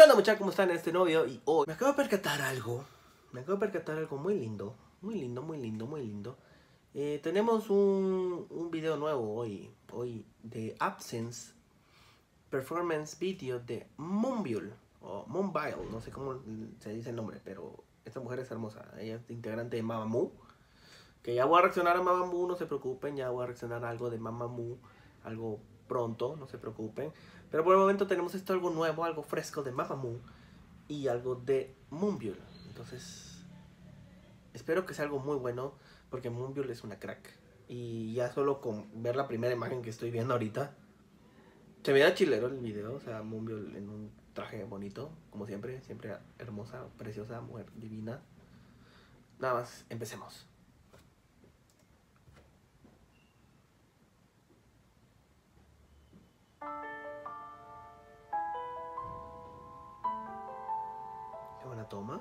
onda, muchachos? ¿Cómo están en este nuevo video? Y hoy me acabo de percatar algo. Muy lindo. Muy lindo, muy lindo, muy lindo. Tenemos un video nuevo hoy de Absence Performance Video de Moonbyul o Moonbyul, no sé cómo se dice el nombre, pero esta mujer es hermosa. Ella es integrante de Mamamoo. Que ya voy a reaccionar a Mamamoo, no se preocupen. Ya voy a reaccionar a algo de Mamamoo, algo pronto, no se preocupen. Pero por el momento tenemos esto, algo nuevo, algo fresco de Mamamoo y algo de Moonbyul. Entonces espero que sea algo muy bueno, porque Moonbyul es una crack. Y ya solo con ver la primera imagen que estoy viendo ahorita, se me da chilero el video. O sea, Moonbyul en un traje bonito, como siempre, siempre hermosa, preciosa, mujer divina. Nada más, empecemos. Qué buena toma.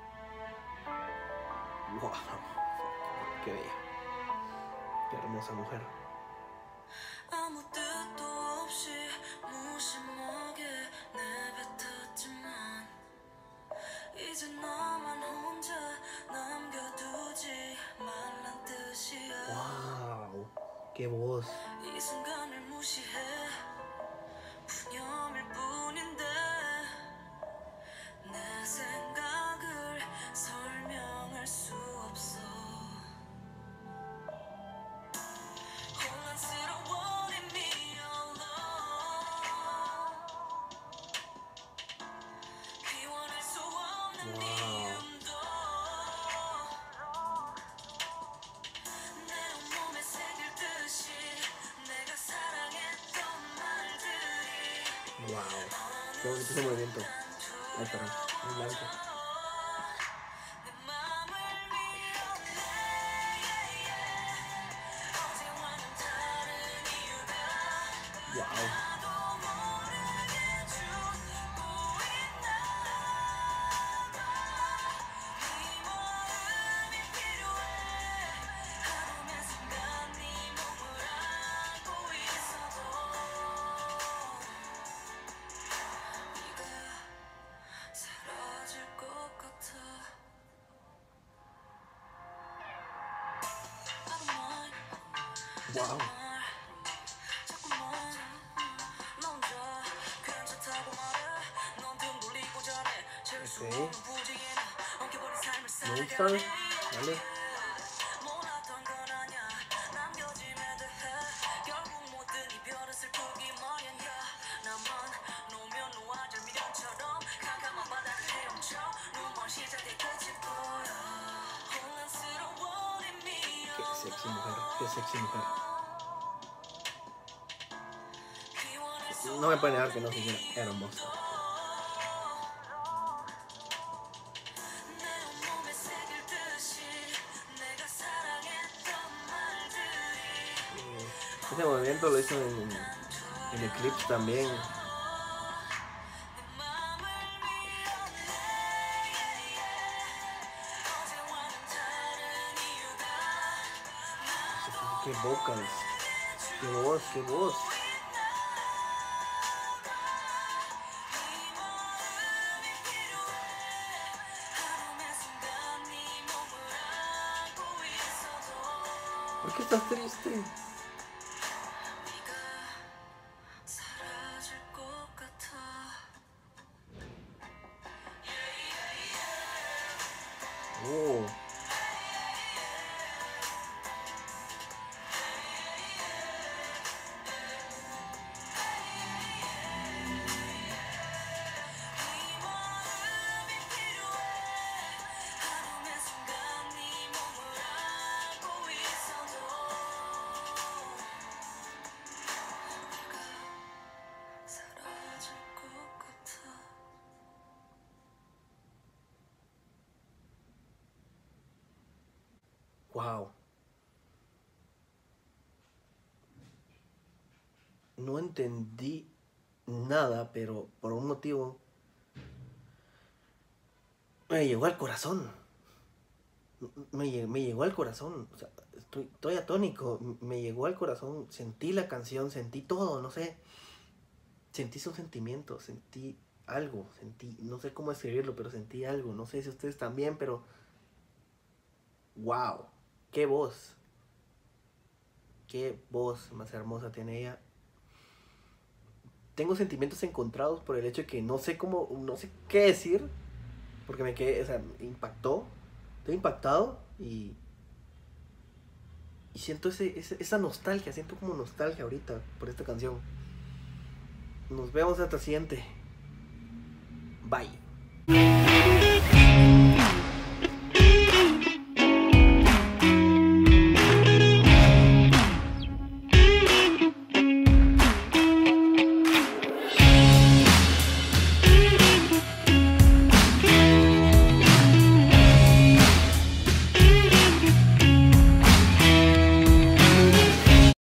Wow, qué bella, qué hermosa mujer. Wow, qué voz. Wow, qué bonito ese movimiento. Ay, perdón, muy blanco. Wow. Wow. Okay. Moonstar, vale. Qué sexy mujer, qué sexy mujer. No me puede negar que no siquiera hermosa. Ese movimiento lo hizo en Eclipse también. Qué vocals, qué voz, qué voz. ¿Por qué estás triste? Oh. Wow. No entendí nada, pero por un motivo me llegó al corazón. Me llegó al corazón. O sea, estoy atónico. Me llegó al corazón. Sentí la canción, sentí todo, no sé. Sentí sus sentimientos, sentí algo, sentí, no sé cómo escribirlo, pero sentí algo, no sé si ustedes también, pero wow, qué voz más hermosa tiene ella. Tengo sentimientos encontrados por el hecho de que no sé cómo, no sé qué decir, porque me quedé, o sea, impactó, estoy impactado y siento esa nostalgia, siento como nostalgia ahorita por esta canción. Nos vemos hasta la siguiente. Bye.